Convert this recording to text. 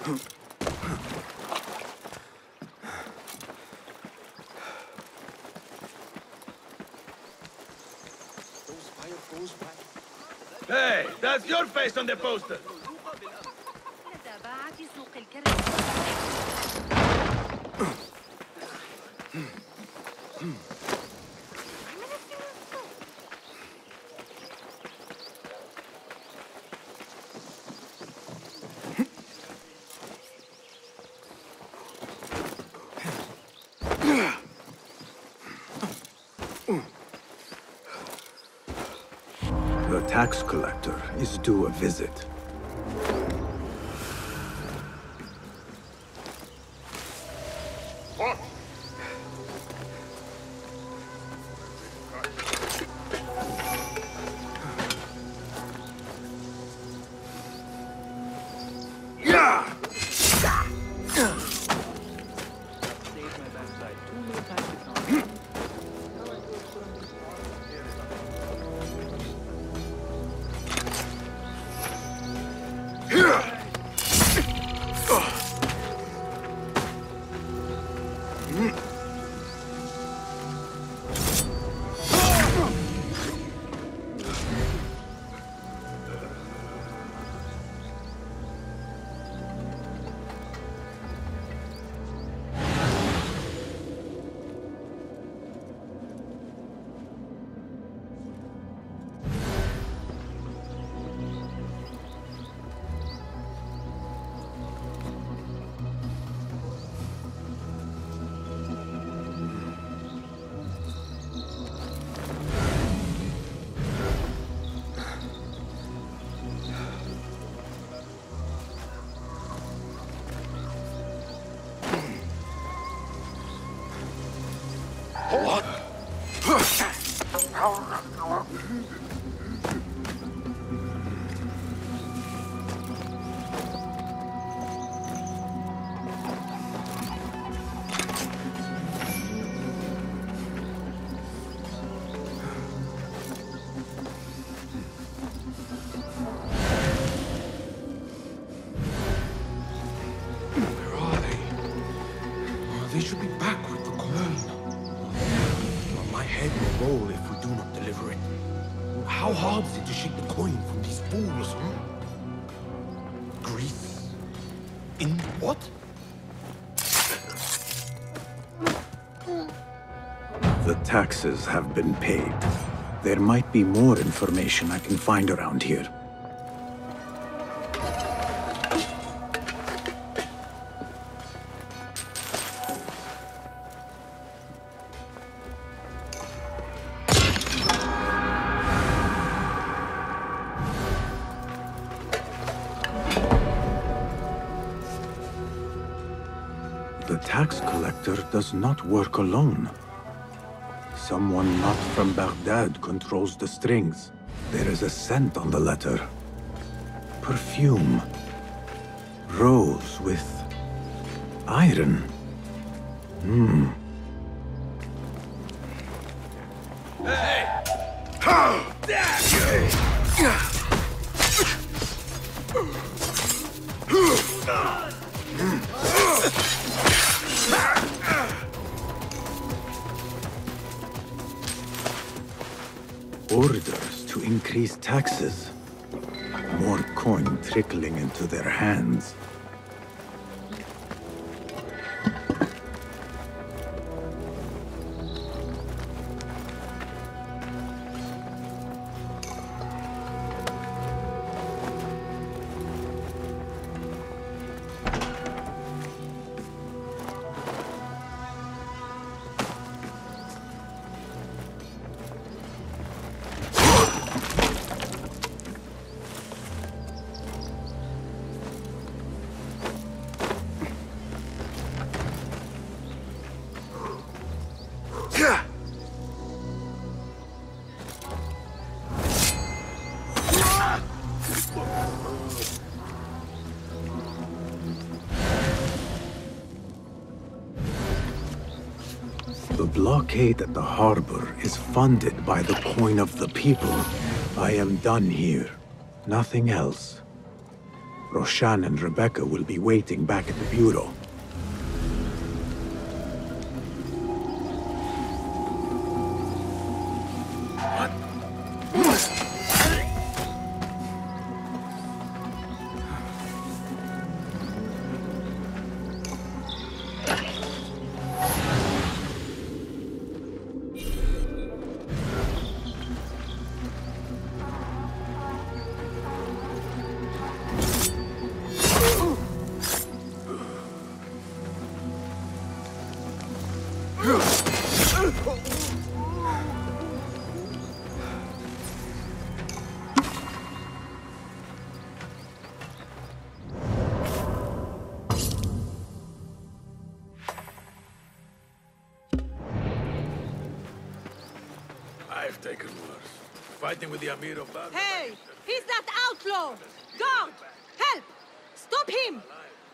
Hey, that's your face on the poster! The tax collector is due a visit. They should be back with the coin. My head will roll if we do not deliver it. How hard is it to shake the coin from these fools, huh? Grease? In what? The taxes have been paid. There might be more information I can find around here. The tax collector does not work alone. Someone not from Baghdad controls the strings. There is a scent on the letter. Perfume. Rose with iron. Orders to increase taxes. More coin trickling into their hands. The blockade at the harbor is funded by the coin of the people. I am done here. Nothing else. Roshan and Rebecca will be waiting back at the Bureau. I've taken worse. Fighting with the Amir of Baghdad. Hey! He's that outlaw! Guard! Help! Stop him!